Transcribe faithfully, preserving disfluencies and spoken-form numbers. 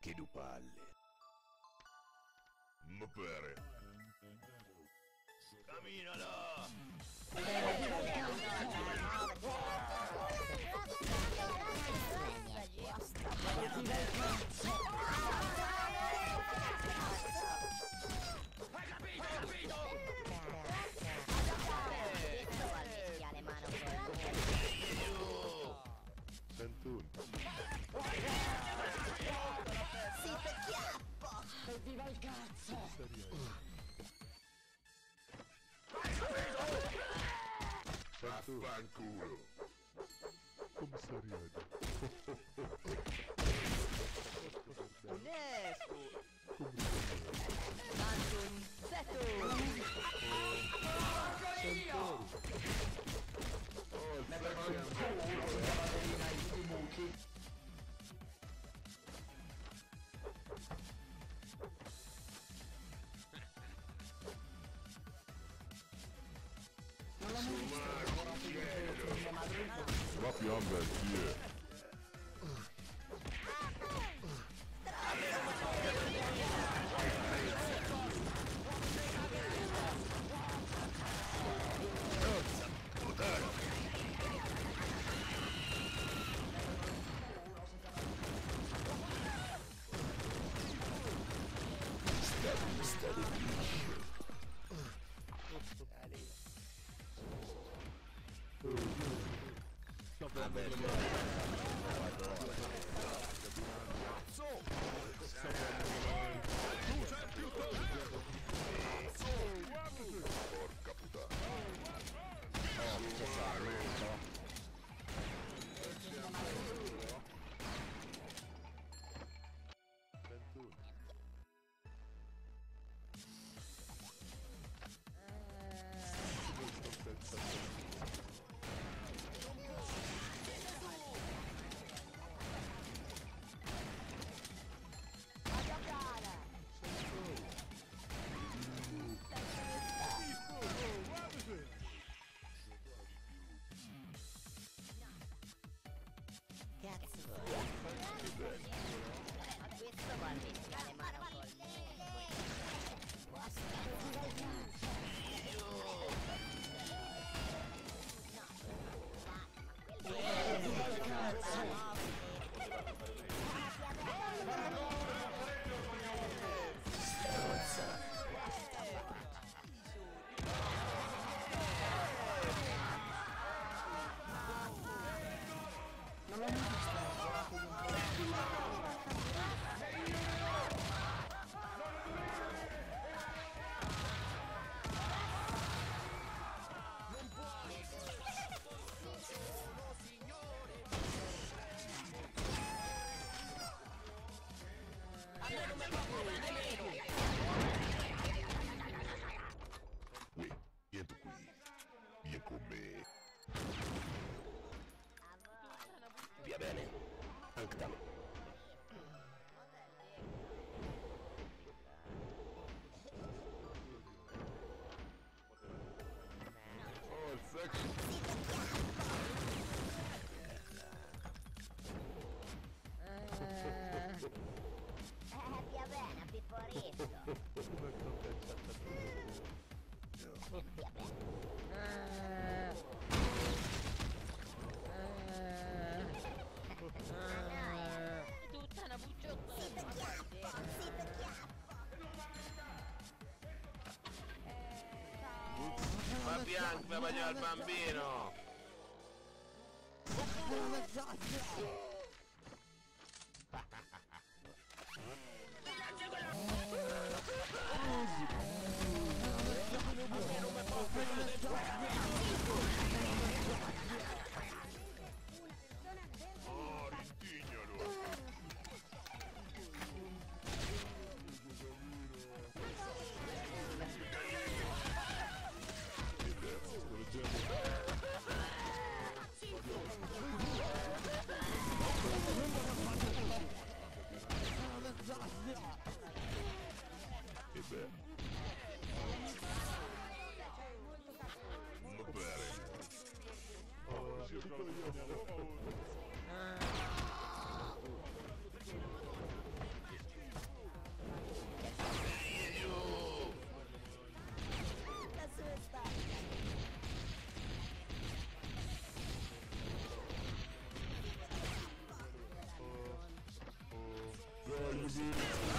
Che du palle. Ma pare. Cammina là! Hai capito, hai capito? trentuno. Zitto chiappo! Evviva il cazzo! Vaffanculo! Commissariato. Onesto! Mantum Setum! Oh, il Culo, la ballerina e tutti i buchi! Non l'ho mai visto lavorato in mia madre. la fiamma è chi è? State, state liscio. Dale. Vabbè, Tu sei più porca puttana. Oh, che saluto. trentuno. Cazzo vuoi? Ma questo guardi si ha le mani col Non l'ho mai visto lavorato in Uè, niente qui. Vieni con me. Via bene. Anche da me. Oh, il sexy. Eh, via bene, Pipporizzo! Via bene! Tutta una bucciottola! Zitto chiappo! Zitto chiappo! Ma bianco, mi bagno al bambino! Oh, rintignalo! Che cazzo, sto leggendo. Easy.